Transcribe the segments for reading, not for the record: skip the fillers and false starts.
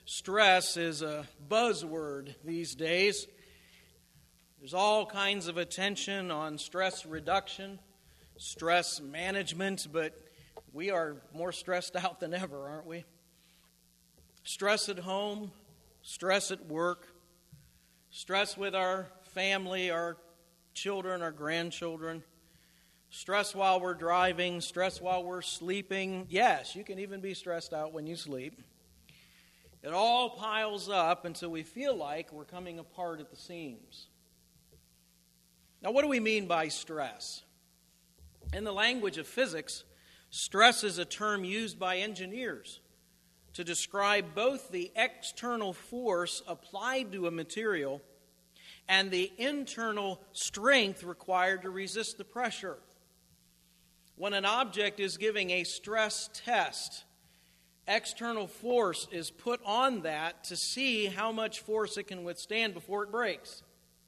Stress is a buzzword these days. There's all kinds of attention on stress reduction, stress management, but we are more stressed out than ever, aren't we? Stress at home, stress at work, stress with our family, our children, our grandchildren, stress while we're driving, stress while we're sleeping. Yes, you can even be stressed out when you sleep. It all piles up until we feel like we're coming apart at the seams. Now, what do we mean by stress? In the language of physics, stress is a term used by engineers to describe both the external force applied to a material and the internal strength required to resist the pressure. When an object is giving a stress test, external force is put on that to see how much force it can withstand before it breaks.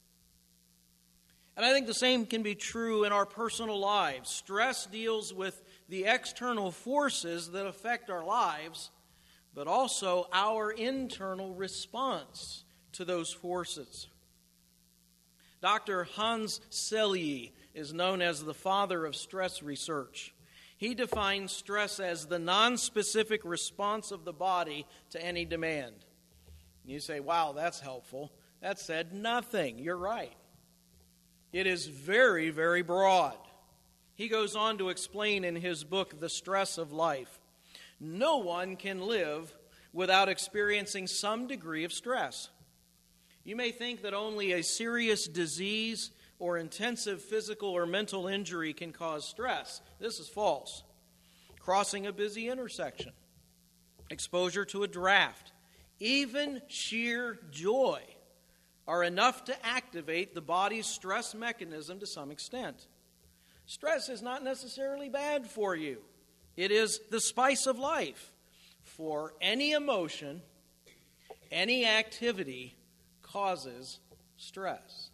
And I think the same can be true in our personal lives. Stress deals with the external forces that affect our lives, but also our internal response to those forces. Dr. Hans Selye is known as the father of stress research. He defines stress as the nonspecific response of the body to any demand. You say, wow, that's helpful. That said nothing. You're right. It is very, very broad. He goes on to explain in his book, The Stress of Life, no one can live without experiencing some degree of stress. You may think that only a serious disease or intensive physical or mental injury can cause stress. This is false. Crossing a busy intersection, exposure to a draft, even sheer joy are enough to activate the body's stress mechanism to some extent. Stress is not necessarily bad for you. It is the spice of life. For any emotion, any activity causes stress.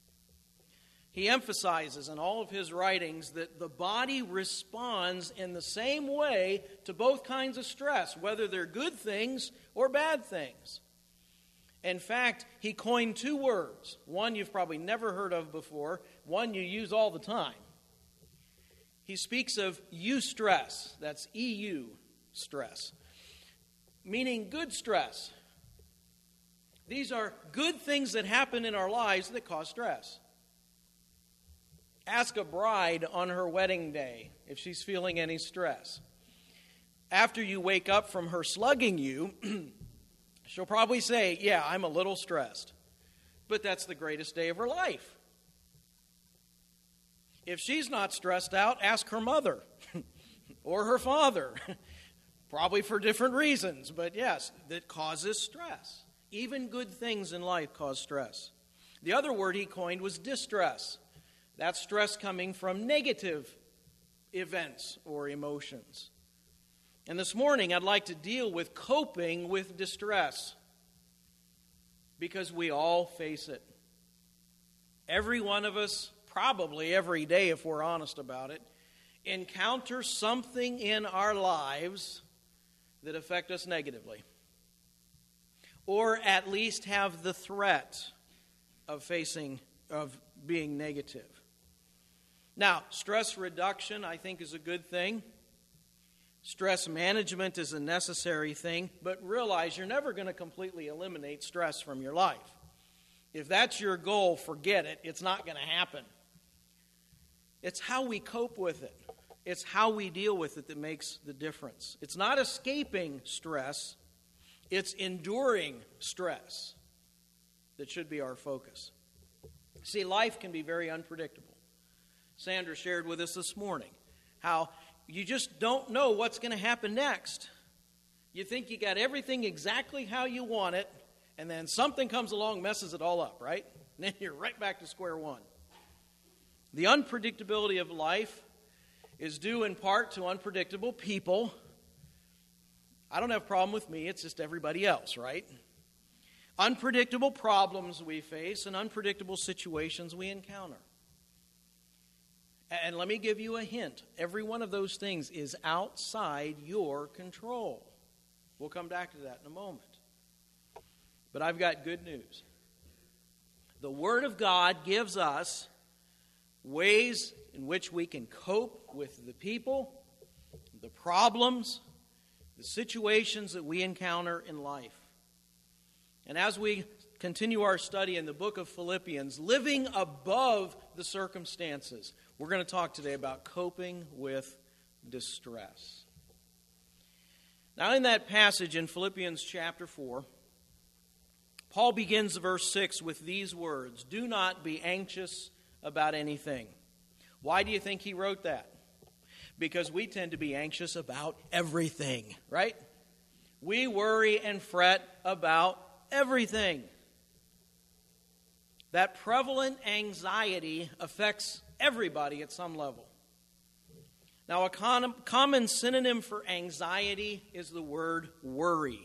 He emphasizes in all of his writings that the body responds in the same way to both kinds of stress, whether they're good things or bad things. In fact, he coined two words. One you've probably never heard of before, one you use all the time. He speaks of eustress, that's EU stress, meaning good stress. These are good things that happen in our lives that cause stress. Ask a bride on her wedding day if she's feeling any stress. After you wake up from her slugging you, she'll probably say, yeah, I'm a little stressed. But that's the greatest day of her life. If she's not stressed out, ask her mother or her father. Probably for different reasons, but yes, that causes stress. Even good things in life cause stress. The other word he coined was distress. That's stress coming from negative events or emotions. And this morning, I'd like to deal with coping with distress, because we all face it. Every one of us, probably every day if we're honest about it, encounter something in our lives that affect us negatively, or at least have the threat of being negative. Now, stress reduction, I think, is a good thing. Stress management is a necessary thing, but realize you're never going to completely eliminate stress from your life. If that's your goal, forget it. It's not going to happen. It's how we cope with it. It's how we deal with it that makes the difference. It's not escaping stress. It's enduring stress that should be our focus. See, life can be very unpredictable. Sandra shared with us this morning how you just don't know what's going to happen next. You think you got everything exactly how you want it, and then something comes along, messes it all up, right? And then you're right back to square one. The unpredictability of life is due in part to unpredictable people. I don't have a problem with me, it's just everybody else, right? Unpredictable problems we face and unpredictable situations we encounter. And let me give you a hint. Every one of those things is outside your control. We'll come back to that in a moment. But I've got good news. The Word of God gives us ways in which we can cope with the people, the problems, the situations that we encounter in life. And as we continue our study in the book of Philippians, living above the circumstances, we're going to talk today about coping with distress. Now, in that passage in Philippians chapter 4, Paul begins verse 6 with these words, "Do not be anxious about anything." Why do you think he wrote that? Because we tend to be anxious about everything, right? We worry and fret about everything. That prevalent anxiety affects everybody at some level. Now, a common synonym for anxiety is the word worry.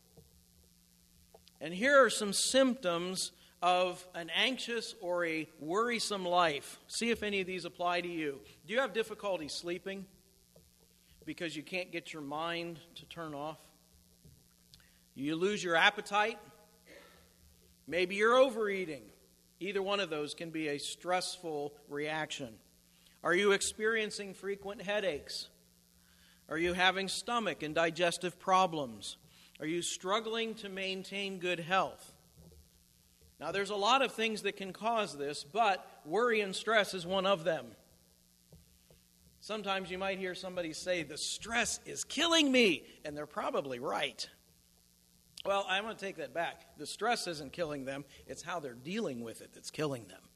And here are some symptoms of an anxious or a worrisome life. See if any of these apply to you. Do you have difficulty sleeping because you can't get your mind to turn off? You lose your appetite? Maybe you're overeating. Either one of those can be a stressful reaction. Are you experiencing frequent headaches? Are you having stomach and digestive problems? Are you struggling to maintain good health? Now, there's a lot of things that can cause this, but worry and stress is one of them. Sometimes you might hear somebody say, "The stress is killing me," and they're probably right. Well, I'm going to take that back. The stress isn't killing them. It's how they're dealing with it that's killing them.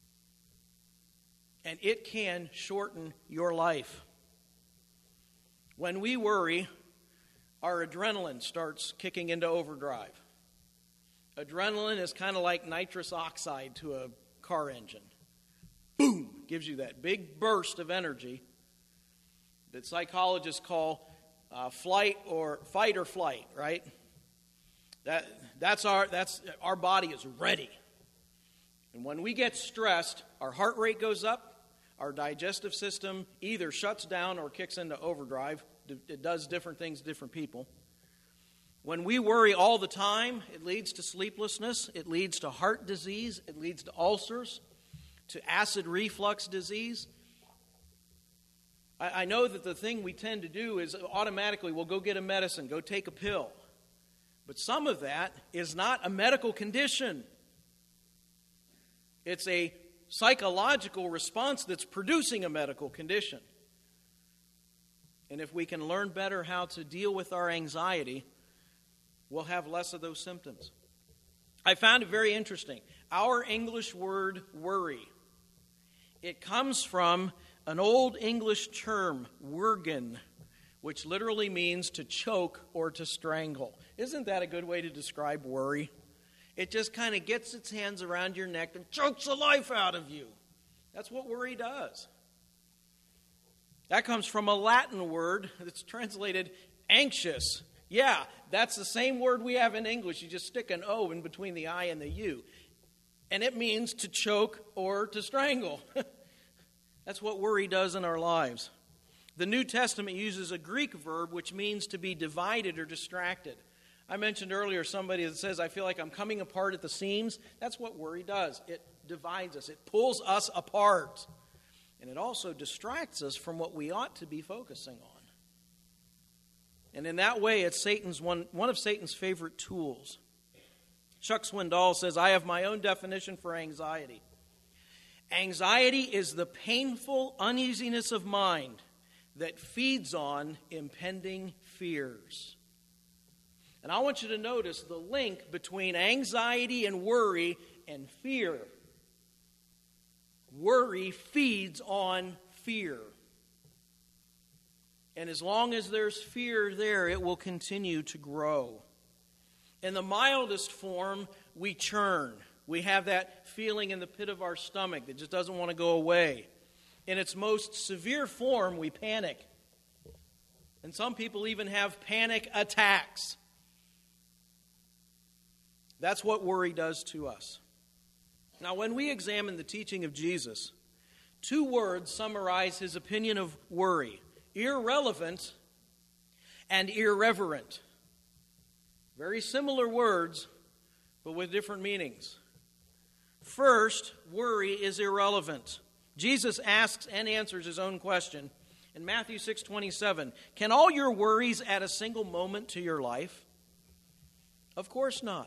And it can shorten your life. When we worry, our adrenaline starts kicking into overdrive. Adrenaline is kind of like nitrous oxide to a car engine. Boom! Gives you that big burst of energy that psychologists call fight or flight, right? That's our body is ready. And when we get stressed, our heart rate goes up, our digestive system either shuts down or kicks into overdrive. It does different things to different people. When we worry all the time, it leads to sleeplessness, it leads to heart disease, it leads to ulcers, to acid reflux disease. I know that the thing we tend to do is automatically we'll go get a medicine, go take a pill. But some of that is not a medical condition. It's a psychological response that's producing a medical condition. And if we can learn better how to deal with our anxiety, we'll have less of those symptoms. I found it very interesting. Our English word worry, it comes from an old English term, wurgen, which literally means to choke or to strangle. Isn't that a good way to describe worry? It just kind of gets its hands around your neck and chokes the life out of you. That's what worry does. That comes from a Latin word that's translated anxious. Yeah, that's the same word we have in English. You just stick an O in between the I and the U. And it means to choke or to strangle. That's what worry does in our lives. The New Testament uses a Greek verb which means to be divided or distracted. I mentioned earlier somebody that says, "I feel like I'm coming apart at the seams." That's what worry does. It divides us. It pulls us apart. And it also distracts us from what we ought to be focusing on. And in that way, it's one of Satan's favorite tools. Chuck Swindoll says, "I have my own definition for anxiety. Anxiety is the painful uneasiness of mind that feeds on impending fears." And I want you to notice the link between anxiety and worry and fear. Worry feeds on fear. And as long as there's fear there, it will continue to grow. In the mildest form, we churn. We have that feeling in the pit of our stomach that just doesn't want to go away. In its most severe form, we panic. And some people even have panic attacks. That's what worry does to us. Now, when we examine the teaching of Jesus, 2 words summarize his opinion of worry: irrelevant and irreverent. Very similar words, but with different meanings. First, worry is irrelevant. Jesus asks and answers his own question in Matthew 6:27. Can all your worries add a single moment to your life? Of course not.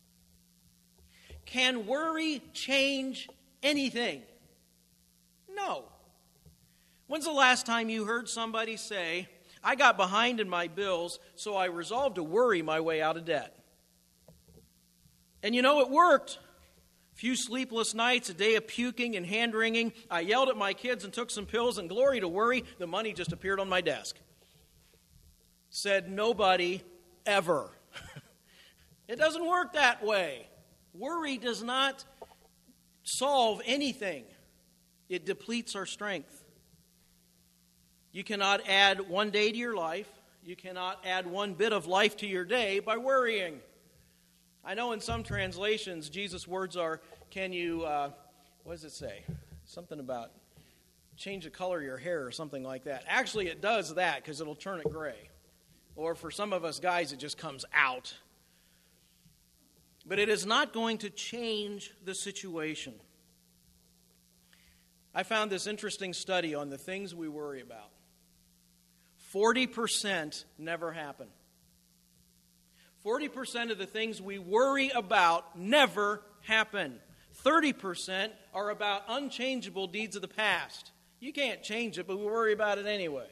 Can worry change anything? No. When's the last time you heard somebody say, I got behind in my bills, so I resolved to worry my way out of debt? And you know, it worked. A few sleepless nights, a day of puking and hand-wringing. I yelled at my kids and took some pills, and glory to worry, the money just appeared on my desk. Said nobody ever. It doesn't work that way. Worry does not solve anything. It depletes our strength. You cannot add one day to your life. You cannot add one bit of life to your day by worrying. I know in some translations, Jesus' words are, can you, what does it say? Something about change the color of your hair or something like that. Actually, it does that because it'll turn it gray. Or for some of us guys, it just comes out. But it is not going to change the situation. I found this interesting study on the things we worry about. 40% never happen. 40% of the things we worry about never happen. 30% are about unchangeable deeds of the past. You can't change it, but we worry about it anyway.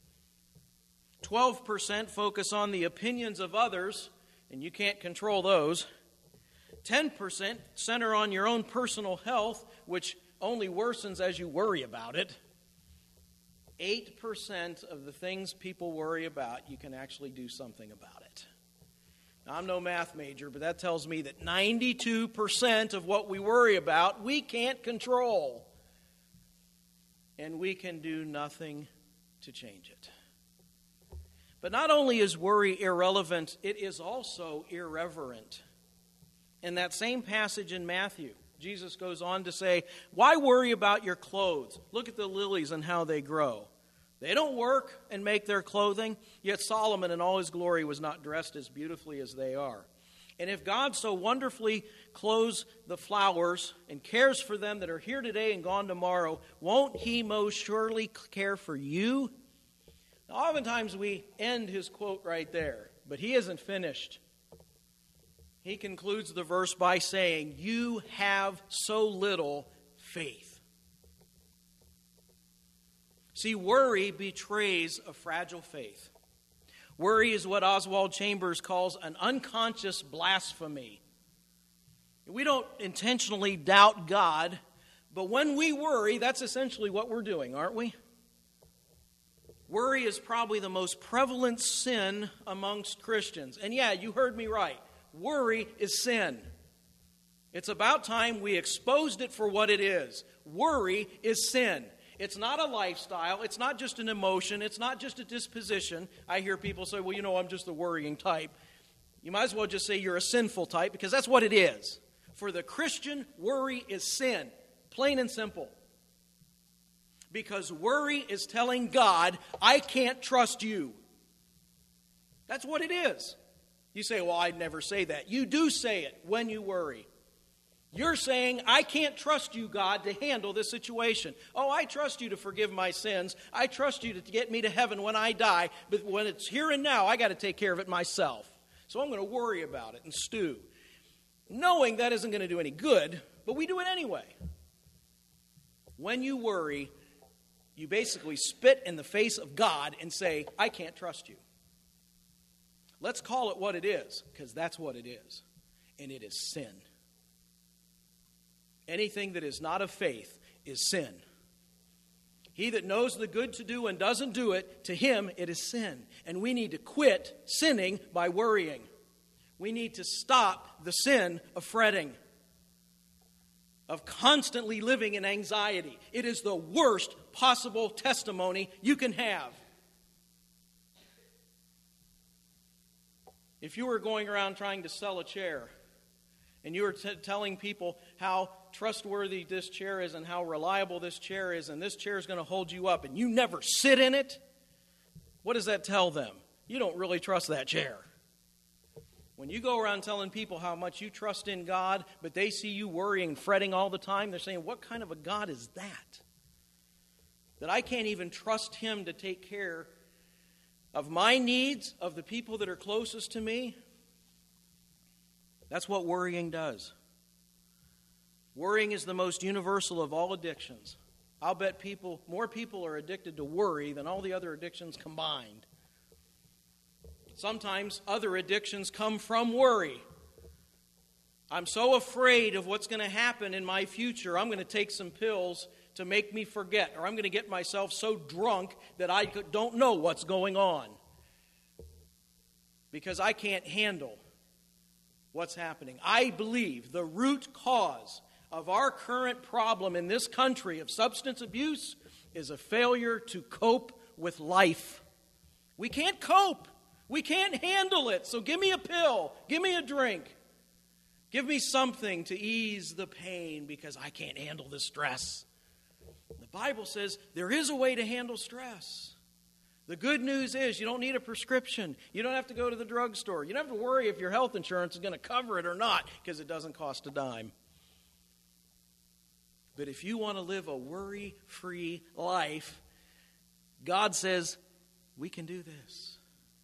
12% focus on the opinions of others, and you can't control those. 10% center on your own personal health, which only worsens as you worry about it. 8% of the things people worry about, you can actually do something about it. Now, I'm no math major, but that tells me that 92% of what we worry about, we can't control. And we can do nothing to change it. But not only is worry irrelevant, it is also irreverent. In that same passage in Matthew, Jesus goes on to say, why worry about your clothes? Look at the lilies and how they grow. They don't work and make their clothing, yet Solomon in all his glory was not dressed as beautifully as they are. And if God so wonderfully clothes the flowers and cares for them that are here today and gone tomorrow, won't he most surely care for you? Now, oftentimes we end his quote right there, but he isn't finished. He concludes the verse by saying, you have so little faith. See, worry betrays a fragile faith. Worry is what Oswald Chambers calls an unconscious blasphemy. We don't intentionally doubt God, but when we worry, that's essentially what we're doing, aren't we? Worry is probably the most prevalent sin amongst Christians. And yeah, you heard me right. Worry is sin. It's about time we exposed it for what it is. Worry is sin. It's not a lifestyle. It's not just an emotion. It's not just a disposition. I hear people say, well, you know, I'm just the worrying type. You might as well just say you're a sinful type, because that's what it is. For the Christian, worry is sin. Plain and simple. Because worry is telling God, I can't trust you. That's what it is. You say, well, I'd never say that. You do say it when you worry. You're saying, I can't trust you, God, to handle this situation. Oh, I trust you to forgive my sins. I trust you to get me to heaven when I die. But when it's here and now, I got to take care of it myself. So I'm going to worry about it and stew. Knowing that isn't going to do any good, but we do it anyway. When you worry, you basically spit in the face of God and say, I can't trust you. Let's call it what it is, because that's what it is. And it is sin. Anything that is not of faith is sin. He that knows the good to do and doesn't do it, to him it is sin. And we need to quit sinning by worrying. We need to stop the sin of fretting, of constantly living in anxiety. It is the worst possible testimony you can have. If you were going around trying to sell a chair, and you were telling people how trustworthy this chair is and how reliable this chair is, and this chair is going to hold you up, and you never sit in it, what does that tell them? You don't really trust that chair. When you go around telling people how much you trust in God, but they see you worrying, fretting all the time, they're saying, what kind of a God is that? That I can't even trust Him to take care of my needs, of the people that are closest to me? That's what worrying does. Worrying is the most universal of all addictions. I'll bet more people are addicted to worry than all the other addictions combined. Sometimes other addictions come from worry. I'm so afraid of what's going to happen in my future, I'm going to take some pills to make me forget, or I'm going to get myself so drunk that I don't know what's going on because I can't handle what's happening. I believe the root cause of our current problem in this country of substance abuse is a failure to cope with life. We can't cope. We can't handle it. So give me a pill. Give me a drink. Give me something to ease the pain because I can't handle the stress. The Bible says there is a way to handle stress. The good news is you don't need a prescription. You don't have to go to the drugstore. You don't have to worry if your health insurance is going to cover it or not because it doesn't cost a dime. But if you want to live a worry-free life, God says we can do this.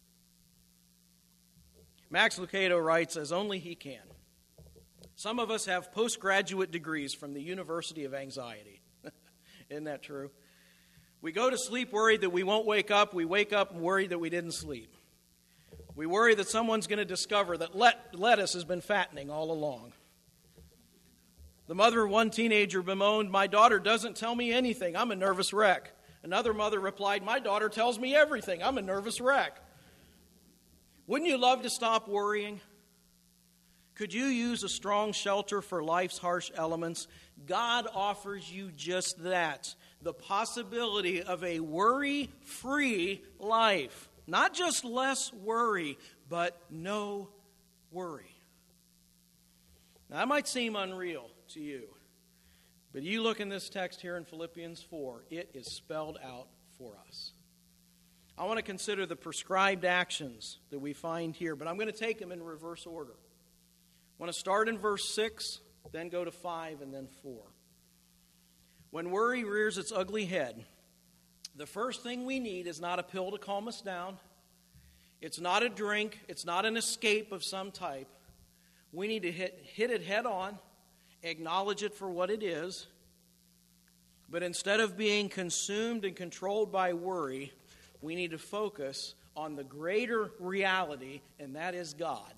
Max Lucado writes, as only he can. Some of us have postgraduate degrees from the University of Anxiety. Isn't that true? We go to sleep worried that we won't wake up. We wake up and worried that we didn't sleep. We worry that someone's going to discover that lettuce has been fattening all along. The mother of one teenager bemoaned, "My daughter doesn't tell me anything. I'm a nervous wreck." Another mother replied, "My daughter tells me everything. I'm a nervous wreck." Wouldn't you love to stop worrying? Could you use a strong shelter for life's harsh elements? God offers you just that, the possibility of a worry-free life. Not just less worry, but no worry. Now, that might seem unreal to you, but you look in this text here in Philippians 4, it is spelled out for us. I want to consider the prescribed actions that we find here, but I'm going to take them in reverse order. I want to start in verse 6, then go to 5, and then 4. When worry rears its ugly head, the first thing we need is not a pill to calm us down. It's not a drink. It's not an escape of some type. We need to hit it head on, acknowledge it for what it is, but instead of being consumed and controlled by worry, we need to focus on the greater reality, and that is God.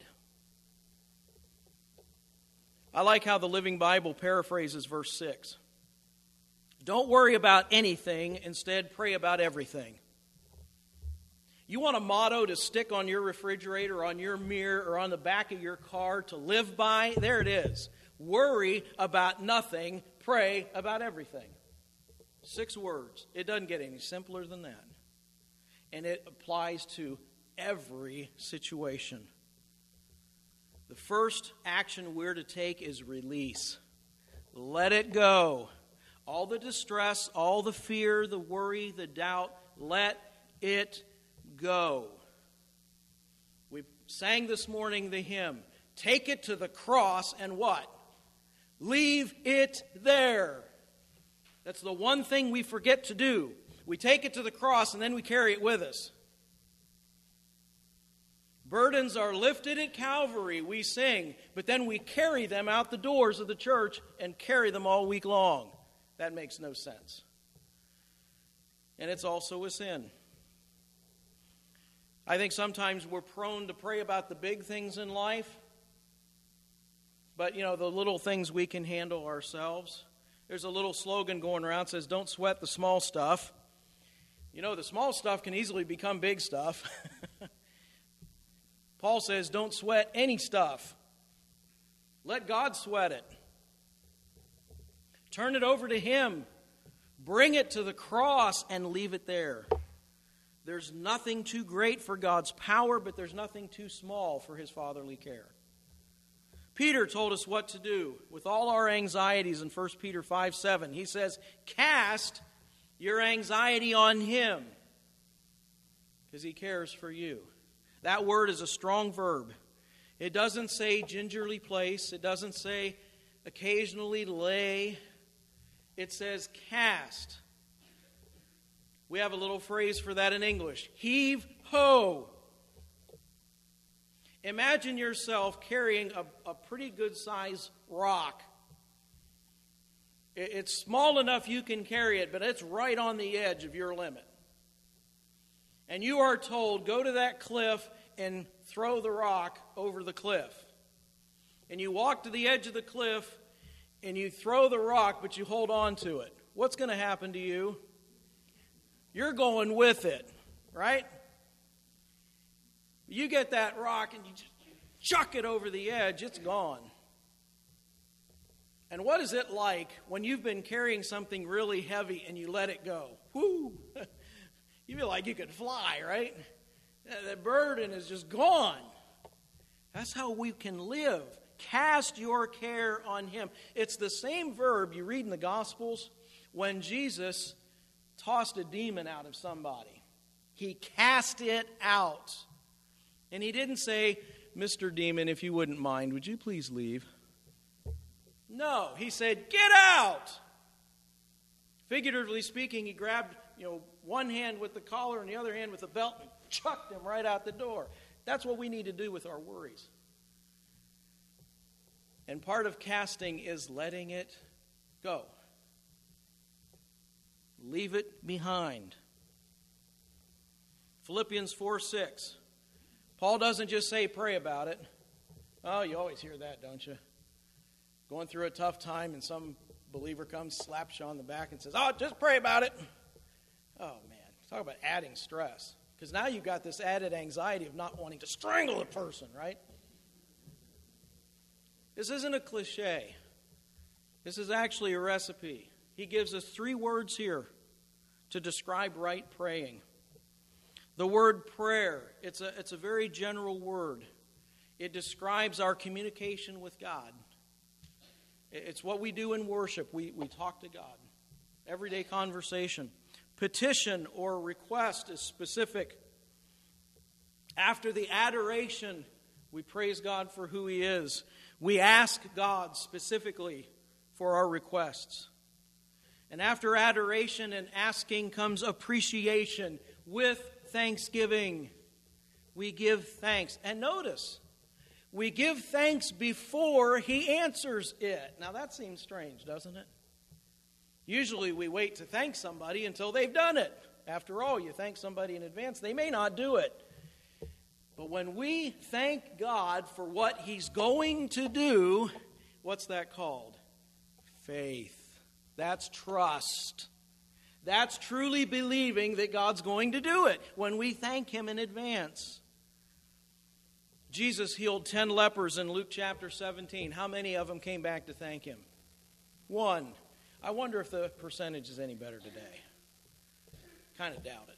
I like how the Living Bible paraphrases verse 6. Don't worry about anything, instead pray about everything. You want a motto to stick on your refrigerator, on your mirror, or on the back of your car to live by? There it is. Worry about nothing, pray about everything. 6 words. It doesn't get any simpler than that. And it applies to every situation. The first action we're to take is release. Let it go. All the distress, all the fear, the worry, the doubt, let it go. We sang this morning the hymn, "Take it to the cross and what? Leave it there." That's the one thing we forget to do. We take it to the cross and then we carry it with us. Burdens are lifted at Calvary, we sing, but then we carry them out the doors of the church and carry them all week long. That makes no sense. And it's also a sin. I think sometimes we're prone to pray about the big things in life, but, the little things we can handle ourselves. There's a little slogan going around that says, "Don't sweat the small stuff." The small stuff can easily become big stuff. Paul says, don't sweat any stuff. Let God sweat it. Turn it over to Him. Bring it to the cross and leave it there. There's nothing too great for God's power, but there's nothing too small for His fatherly care. Peter told us what to do with all our anxieties in 1 Peter 5:7. He says, cast your anxiety on Him because He cares for you. That word is a strong verb. It doesn't say gingerly place. It doesn't say occasionally lay. It says cast. We have a little phrase for that in English. Heave ho. Imagine yourself carrying a pretty good size rock. It's small enough you can carry it, but it's right on the edge of your limit. And you are told, go to that cliff and throw the rock over the cliff. And you walk to the edge of the cliff and you throw the rock, but you hold on to it. What's going to happen to you? You're going with it, right? You get that rock and you just chuck it over the edge, it's gone. And what is it like when you've been carrying something really heavy and you let it go? Whoo! You feel like you could fly, right? The burden is just gone. That's how we can live. Cast your care on Him. It's the same verb you read in the Gospels when Jesus tossed a demon out of somebody. He cast it out. And He didn't say, Mr. Demon, if you wouldn't mind, would you please leave? No, He said, get out! Figuratively speaking, He grabbed, one hand with the collar and the other hand with the belt and chucked him right out the door. That's what we need to do with our worries. And part of casting is letting it go. Leave it behind. Philippians 4:6. Paul doesn't just say pray about it. Oh, you always hear that, don't you? Going through a tough time and some believer comes, slaps you on the back and says, oh, just pray about it. Oh, man. Talk about adding stress. Because now you've got this added anxiety of not wanting to strangle a person, right? This isn't a cliche. This is actually a recipe. He gives us 3 words here to describe right praying. The word prayer, it's a very general word. It describes our communication with God. It's what we do in worship. We talk to God. Everyday conversation. Petition or request is specific. After the adoration, we praise God for who He is. We ask God specifically for our requests. And after adoration and asking comes appreciation with thanksgiving. We give thanks. And notice, we give thanks before He answers it. Now that seems strange, doesn't it? Usually we wait to thank somebody until they've done it. After all, you thank somebody in advance, they may not do it. But when we thank God for what He's going to do, what's that called? Faith. That's trust. That's truly believing that God's going to do it when we thank Him in advance. Jesus healed 10 lepers in Luke chapter 17. How many of them came back to thank Him? 1. I wonder if the percentage is any better today. Kind of doubt it.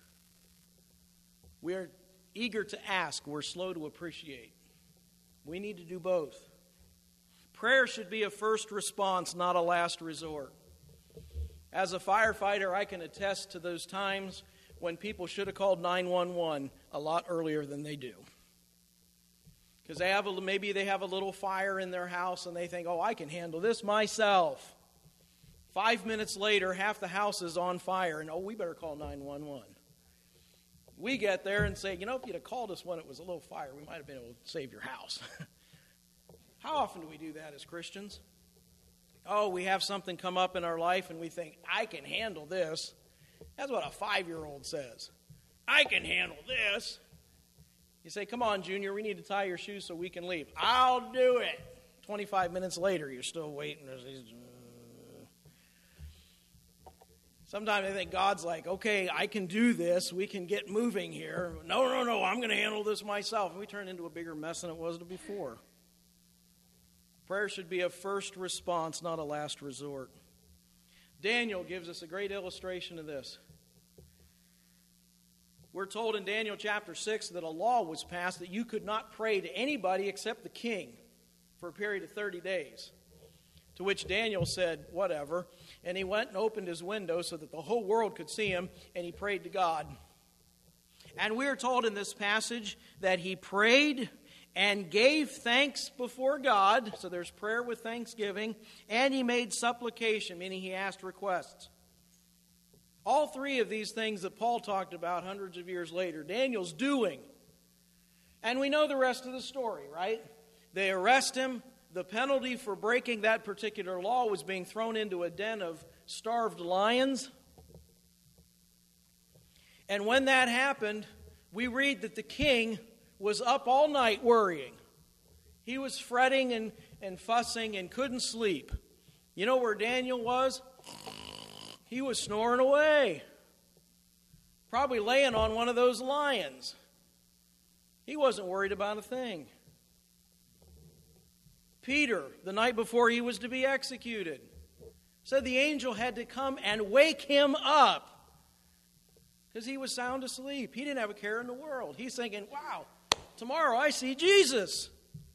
We're eager to ask. We're slow to appreciate. We need to do both. Prayer should be a first response, not a last resort. As a firefighter, I can attest to those times when people should have called 911 a lot earlier than they do. Because maybe they have a little fire in their house and they think, oh, I can handle this myself. 5 minutes later, half the house is on fire, and we better call 911. We get there and say, if you'd have called us when it was a little fire, we might have been able to save your house. How often do we do that as Christians? Oh, we have something come up in our life and we think, I can handle this. That's what a 5-year-old says. I can handle this. You say, come on, Junior, we need to tie your shoes so we can leave. I'll do it. 25 minutes later, you're still waiting. Sometimes I think God's like, okay, I can do this. We can get moving here. No, I'm going to handle this myself. And we turn into a bigger mess than it was before. Prayer should be a first response, not a last resort. Daniel gives us a great illustration of this. We're told in Daniel chapter 6 that a law was passed that you could not pray to anybody except the king for a period of 30 days. To which Daniel said, whatever. And he went and opened his window so that the whole world could see him, and he prayed to God. And we are told in this passage that he prayed and gave thanks before God. So there's prayer with thanksgiving. And he made supplication, meaning he asked requests. All three of these things that Paul talked about hundreds of years later, Daniel's doing. And we know the rest of the story, right? They arrest him. The penalty for breaking that particular law was being thrown into a den of starved lions. And when that happened, we read that the king was up all night worrying. He was fretting and fussing and couldn't sleep. You know where Daniel was? He was snoring away. Probably laying on one of those lions. He wasn't worried about a thing. Peter, the night before he was to be executed, said the angel had to come and wake him up because he was sound asleep. He didn't have a care in the world. He's thinking, wow, tomorrow I see Jesus.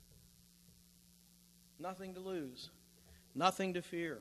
Nothing to lose. Nothing to fear.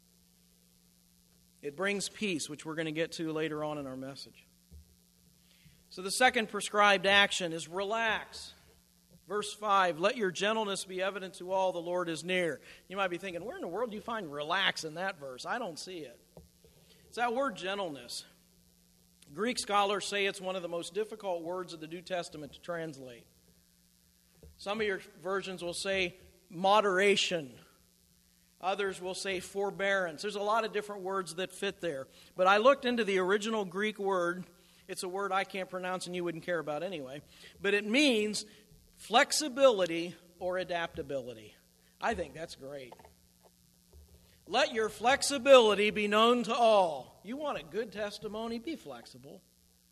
It brings peace, which we're going to get to later on in our message. So the second prescribed action is relax. Verse 5, let your gentleness be evident to all, the Lord is near. You might be thinking, where in the world do you find relax in that verse? I don't see it. It's that word gentleness. Greek scholars say it's one of the most difficult words of the New Testament to translate. Some of your versions will say moderation. Others will say forbearance. There's a lot of different words that fit there. But I looked into the original Greek word. It's a word I can't pronounce and you wouldn't care about anyway. But it means flexibility or adaptability. I think that's great. Let your flexibility be known to all. You want a good testimony? Be flexible.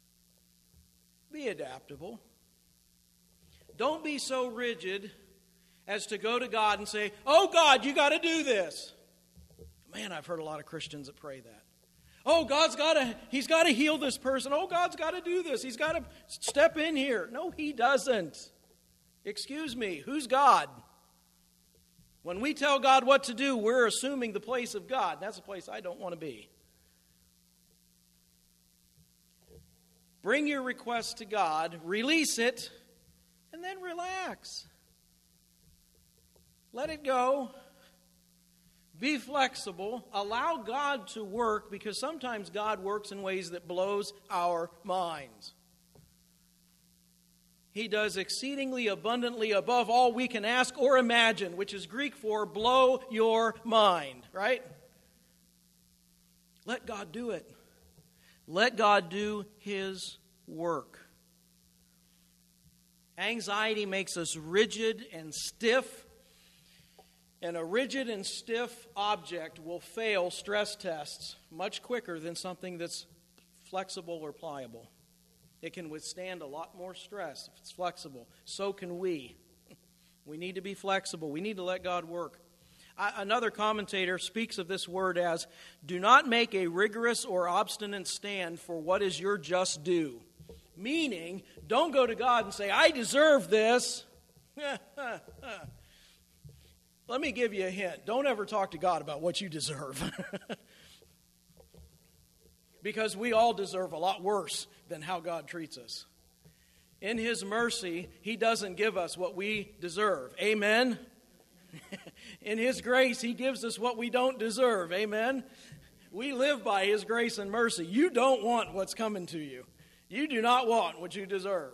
Be adaptable. Don't be so rigid as to go to God and say, oh God, you got to do this. Man, I've heard a lot of Christians that pray that. Oh, He's got to heal this person. Oh, God's got to do this. He's got to step in here. No, He doesn't. Excuse me, who's God? When we tell God what to do, we're assuming the place of God. That's a place I don't want to be. Bring your request to God, release it, and then relax. Let it go. Be flexible. Allow God to work, because sometimes God works in ways that blows our minds. He does exceedingly abundantly above all we can ask or imagine, which is Greek for blow your mind, right? Let God do it. Let God do His work. Anxiety makes us rigid and stiff. And a rigid and stiff object will fail stress tests much quicker than something that's flexible or pliable. It can withstand a lot more stress if it's flexible. So can we. We need to be flexible. We need to let God work. Another commentator speaks of this word as, do not make a rigorous or obstinate stand for what is your just due. Meaning, don't go to God and say, I deserve this. Let me give you a hint. Don't ever talk to God about what you deserve. Because we all deserve a lot worse than how God treats us. In His mercy, He doesn't give us what we deserve. Amen? In His grace, He gives us what we don't deserve. Amen? We live by His grace and mercy. You don't want what's coming to you. You do not want what you deserve.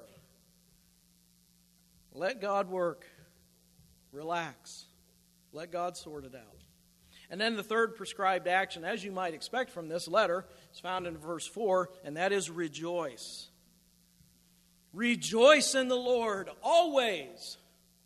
Let God work. Relax. Let God sort it out. And then the third prescribed action, as you might expect from this letter, is found in verse 4, and that is rejoice. Rejoice in the Lord always.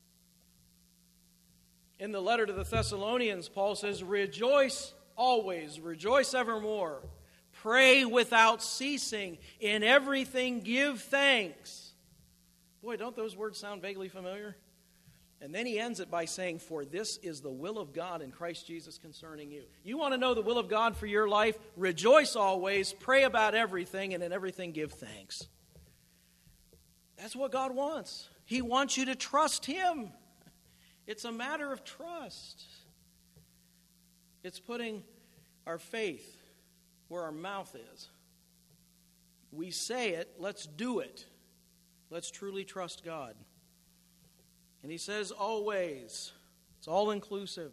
In the letter to the Thessalonians, Paul says, rejoice always, rejoice evermore. Pray without ceasing. In everything give thanks. Boy, don't those words sound vaguely familiar? And then he ends it by saying, for this is the will of God in Christ Jesus concerning you. You want to know the will of God for your life? Rejoice always, pray about everything, and in everything give thanks. That's what God wants. He wants you to trust Him. It's a matter of trust. It's putting our faith where our mouth is. We say it, let's do it. Let's truly trust God. And he says always. It's all inclusive.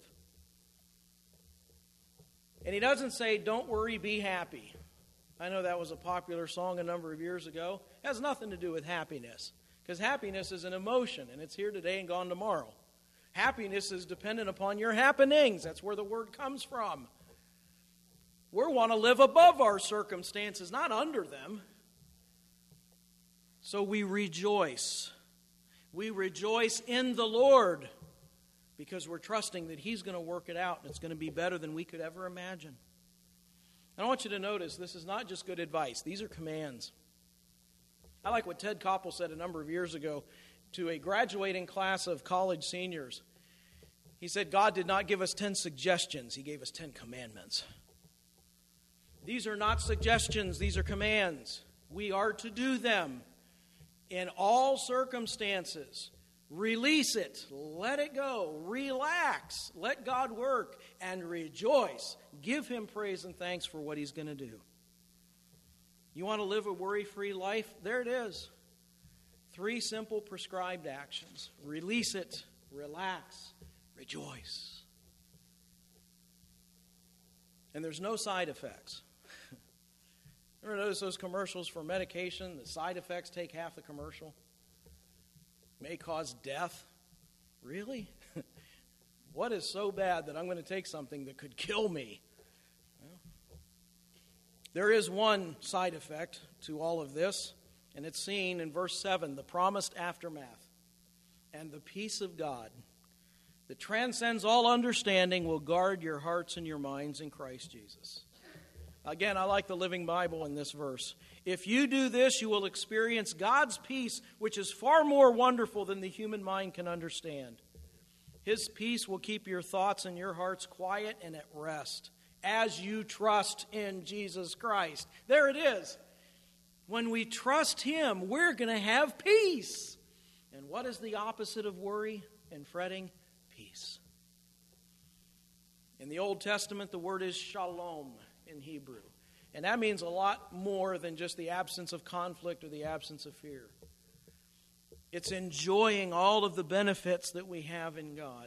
And he doesn't say, don't worry, be happy. I know that was a popular song a number of years ago. It has nothing to do with happiness. Because happiness is an emotion, and it's here today and gone tomorrow. Happiness is dependent upon your happenings. That's where the word comes from. We want to live above our circumstances, not under them. So we rejoice. We rejoice in the Lord because we're trusting that He's going to work it out, and it's going to be better than we could ever imagine. And I want you to notice, this is not just good advice. These are commands. I like what Ted Koppel said a number of years ago to a graduating class of college seniors. He said, God did not give us 10 suggestions. He gave us 10 commandments. These are not suggestions. These are commands. We are to do them in all circumstances. Release it. Let it go. Relax. Let God work. And rejoice. Give Him praise and thanks for what He's going to do. You want to live a worry-free life? There it is. 3 simple prescribed actions. Release it. Relax. Rejoice. And there's no side effects. Ever notice those commercials for medication? The side effects take half the commercial. May cause death. Really? What is so bad that I'm going to take something that could kill me? Well, there is one side effect to all of this, and it's seen in verse 7, the promised aftermath. And the peace of God that transcends all understanding will guard your hearts and your minds in Christ Jesus. Again, I like the Living Bible in this verse. If you do this, you will experience God's peace, which is far more wonderful than the human mind can understand. His peace will keep your thoughts and your hearts quiet and at rest as you trust in Jesus Christ. There it is. When we trust Him, we're going to have peace. And what is the opposite of worry and fretting? Peace. In the Old Testament, the word is shalom in Hebrew. And that means a lot more than just the absence of conflict or the absence of fear. It's enjoying all of the benefits that we have in God.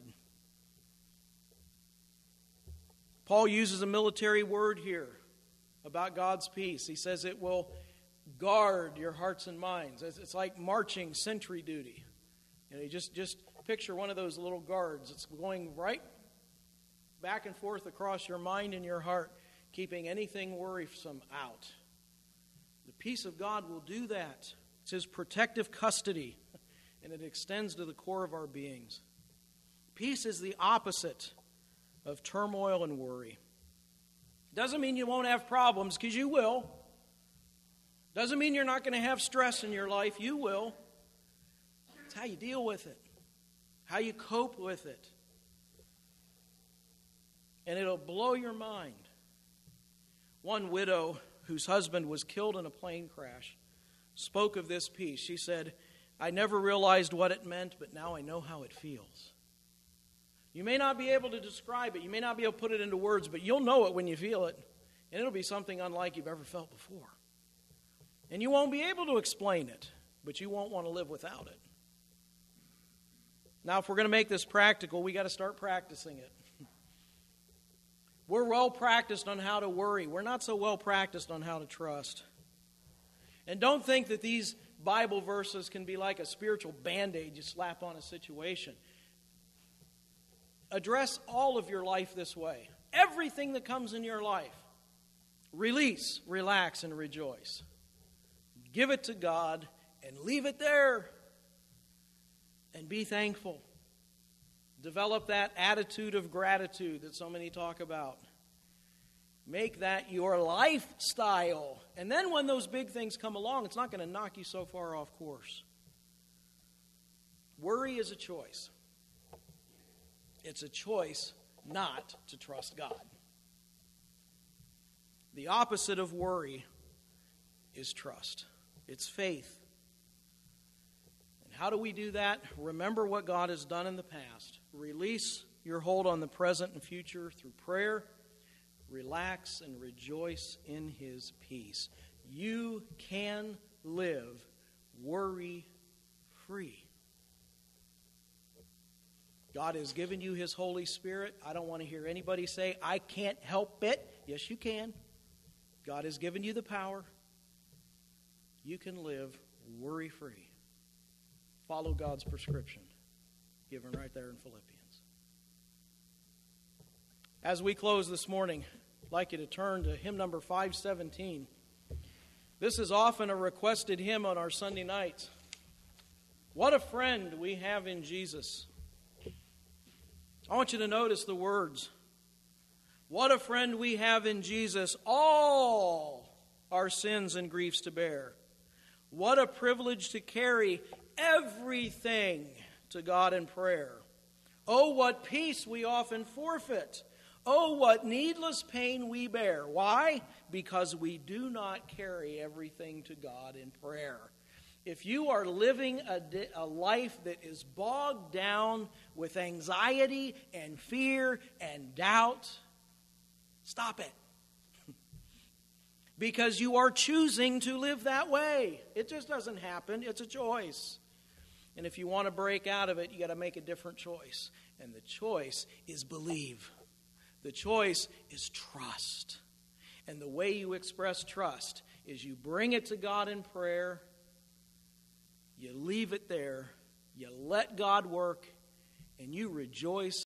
Paul uses a military word here about God's peace. He says it will guard your hearts and minds. It's like marching sentry duty. You know, you just picture one of those little guards. It's going right back and forth across your mind and your heart, keeping anything worrisome out. The peace of God will do that. It's His protective custody, and it extends to the core of our beings. Peace is the opposite of turmoil and worry. Doesn't mean you won't have problems, because you will. Doesn't mean you're not going to have stress in your life. You will. It's how you deal with it, how you cope with it. And it'll blow your mind. One widow whose husband was killed in a plane crash spoke of this peace. She said, I never realized what it meant, but now I know how it feels. You may not be able to describe it. You may not be able to put it into words, but you'll know it when you feel it. And it'll be something unlike you've ever felt before. And you won't be able to explain it, but you won't want to live without it. Now, if we're going to make this practical, we got to start practicing it. We're well practiced on how to worry. We're not so well practiced on how to trust. And don't think that these Bible verses can be like a spiritual Band-Aid you slap on a situation. Address all of your life this way. Everything that comes in your life. Release, relax, and rejoice. Give it to God and leave it there. And be thankful. Develop that attitude of gratitude that so many talk about. Make that your lifestyle. And then when those big things come along, it's not going to knock you so far off course. Worry is a choice. It's a choice not to trust God. The opposite of worry is trust. It's faith. And how do we do that? Remember what God has done in the past. Release your hold on the present and future through prayer. Relax and rejoice in His peace. You can live worry-free. God has given you His Holy Spirit. I don't want to hear anybody say, I can't help it. Yes, you can. God has given you the power. You can live worry-free. Follow God's prescription given right there in Philippians. As we close this morning, I'd like you to turn to hymn number 517. This is often a requested hymn on our Sunday nights. What a friend we have in Jesus. I want you to notice the words. What a friend we have in Jesus, all our sins and griefs to bear. What a privilege to carry everything to God in prayer. Oh, what peace we often forfeit. Oh, what needless pain we bear. Why? Because we do not carry everything to God in prayer. If you are living a life that is bogged down with anxiety and fear and doubt, stop it. Because you are choosing to live that way. It just doesn't happen. It's a choice. And if you want to break out of it, you got to make a different choice. And the choice is believe. The choice is trust. And the way you express trust is you bring it to God in prayer. You leave it there, you let God work, and you rejoice